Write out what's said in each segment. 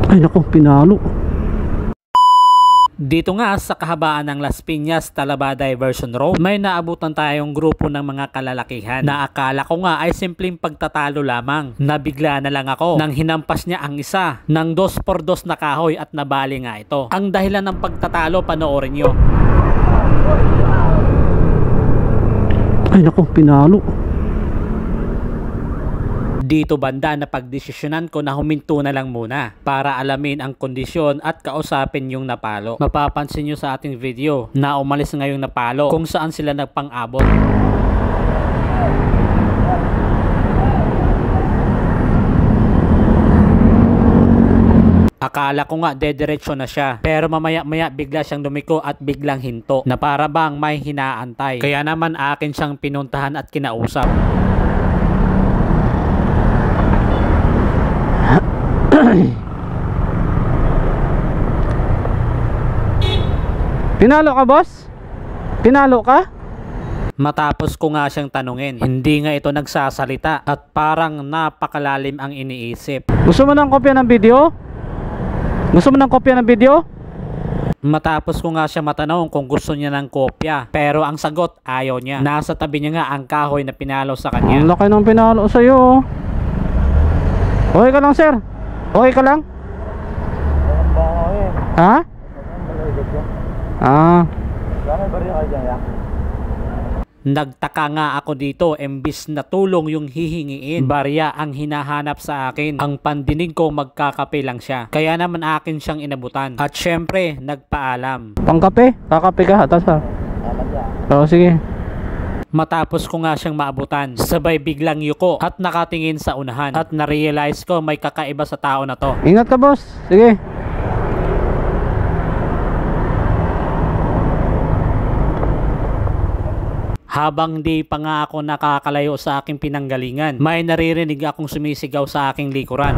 Ay naku, pinalo. Dito nga sa kahabaan ng Las Piñas, Talaba Diversion Road, may naabutan tayong grupo ng mga kalalakihan na akala ko nga ay simpleng pagtatalo lamang. Nabigla na lang ako nang hinampas niya ang isa ng 2x2 na kahoy at nabali nga ito. Ang dahilan ng pagtatalo, panoorin nyo. Ay naku, pinalo. Dito banda na pagdesisyonan ko na huminto na lang muna para alamin ang kondisyon at kausapin yung napalo. Mapapansin nyo sa ating video na umalis nga yung napalo kung saan sila nagpang-abot. Akala ko nga dediretso na siya, pero mamaya-maya bigla siyang dumiko at biglang hinto na para bang may hinaantay. Kaya naman akin siyang pinuntahan at kinausap. Pinalo ka, boss? Pinalo ka? Matapos ko nga siyang tanungin, hindi nga ito nagsasalita at parang napakalalim ang iniisip. Gusto mo ng kopya ng video? Gusto mo ng kopya ng video? Matapos ko nga siya matanong kung gusto niya ng kopya, pero ang sagot ayaw niya. Nasa tabi niya nga ang kahoy na pinalo sa kanya. Ang laki ng pinalo sa'yo. Okay ka lang, sir? Okay ka lang? Ha? Nagtaka nga ako dito, imbis na tulong yung hihingiin, barya ang hinahanap sa akin. Ang pandinig ko magkakape lang siya, kaya naman akin siyang inabutan. At syempre, nagpaalam. Pangkape? Kakape ka? Atas ha? Oo, sige. Matapos ko nga siyang maabutan, sabay biglang yuko at nakatingin sa unahan. At na-realize ko may kakaiba sa tao na to. Ingat ka, boss. Sige. Habang di pa nga ako nakakalayo sa aking pinanggalingan, may naririnig akong sumisigaw sa aking likuran.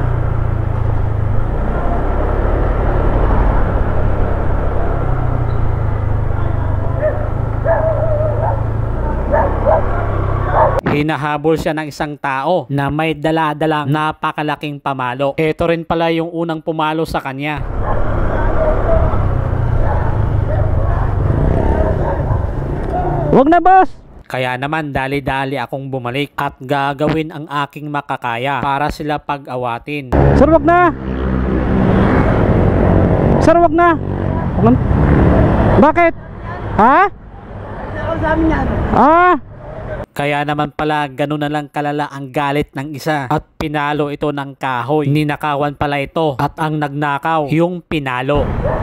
Hinahabol siya ng isang tao na may dala-dalang napakalaking pamalo. Ito rin pala yung unang pumalo sa kanya. Wag na, boss. Kaya naman dali-dali akong bumalik at gagawin ang aking makakaya para sila pag-awatin. Sir, wag na. Sir, wag na. Bakit? Ha? Ah? Kaya naman pala ganun na lang kalala ang galit ng isa at pinalo ito ng kahoy. Ninakawan pala ito at ang nagnakaw yung pinalo.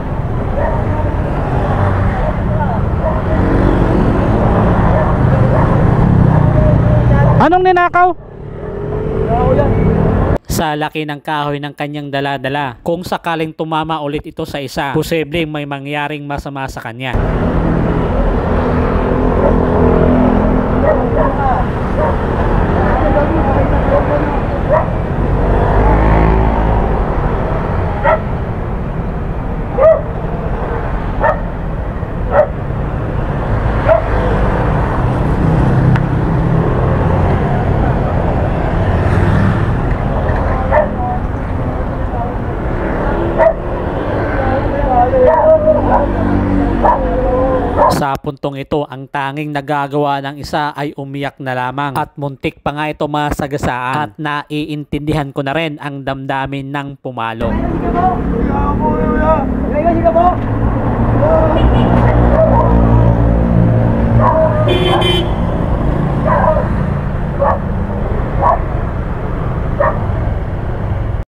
Anong ninakaw? Sa laki ng kahoy ng kanyang dala-dala. Kung sakaling tumama ulit ito sa isa, posibleng may mangyaring masama sa kanya. Sa puntong ito, ang tanging nagagawa ng isa ay umiyak na lamang at muntik pa nga ito masagasaan at naiintindihan ko na rin ang damdamin ng pumalo.